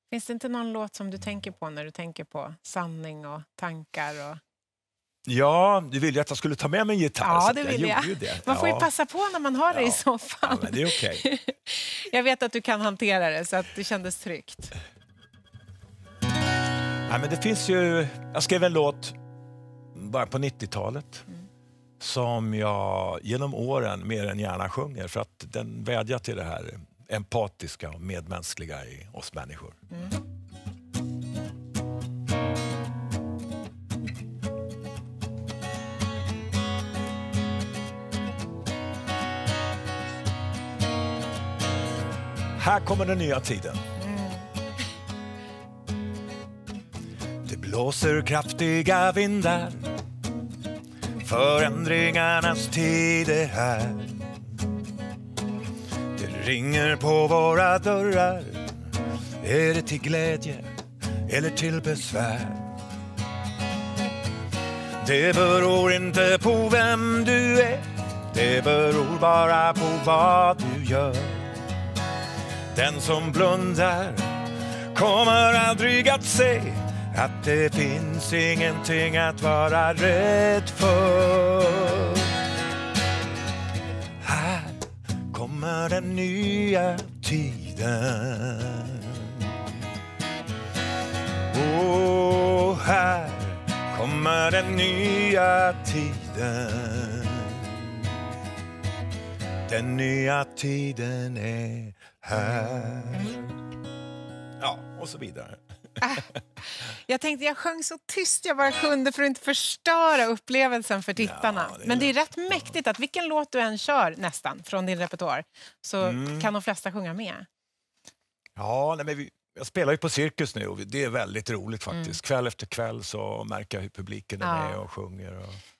Finns det inte någon låt som du tänker på när du tänker på sanning och tankar? Och... Ja, du ville ju att jag skulle ta med mig en gitarr. Ja, så det jag vill jag. gjorde ju det. Man får ju passa på när man har det i soffan. Ja, men det är okej. Jag vet att du kan hantera det, så att det kändes tryggt. Ja, men det finns ju... Jag skrev en låt bara på 90-talet som jag genom åren mer än gärna sjunger, för att den vädjar till det här empatiska och medmänskliga i oss människor. Här kommer den nya tiden. Det blåser kraftiga vindar. Förändringarnas tid är här. Det ringer på våra dörrar. Är det till glädje eller till besvär? Det beror inte på vem du är. Det beror bara på vad du gör. Den som blundar kommer aldrig att se att det finns ingenting att vara rädd för. Här kommer den nya tiden. Och här kommer den nya tiden. Den nya tiden är här. Ja, och så vidare. Jag tänkte, jag sjöng så tyst jag bara kunde för att inte förstöra upplevelsen för tittarna. Ja, men det är rätt mäktigt att vilken låt du än kör nästan från din repertoar så kan de flesta sjunga med. Ja, nej, men jag spelar ju på cirkus nu och det är väldigt roligt faktiskt. Kväll efter kväll så märker jag hur publiken är med och sjunger. Och...